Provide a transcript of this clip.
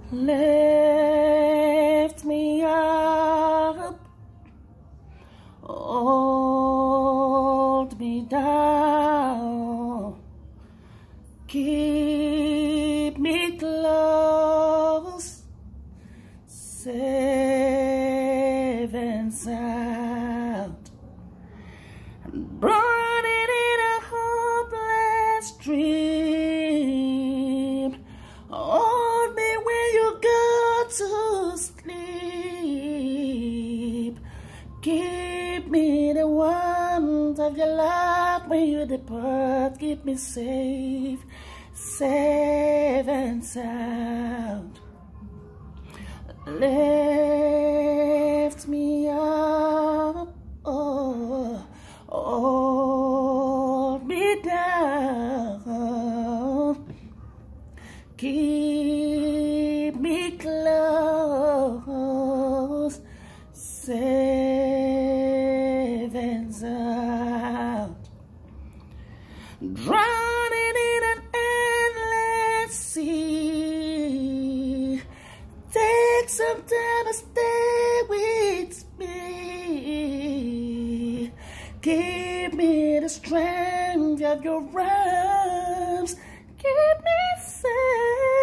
Lift me up, hold me down, keep me close, safe and sound, burning in a hopeless dream. Hold me when you go to sleep. Keep me the warmth of your love when you depart. Keep me safe, safe and sound. Lift me up, oh, hold me down. Keep me close, safe and sound. Drowning in an endless sea. Take some time to stay with me. Give me the strength of your arms. Keep me safe.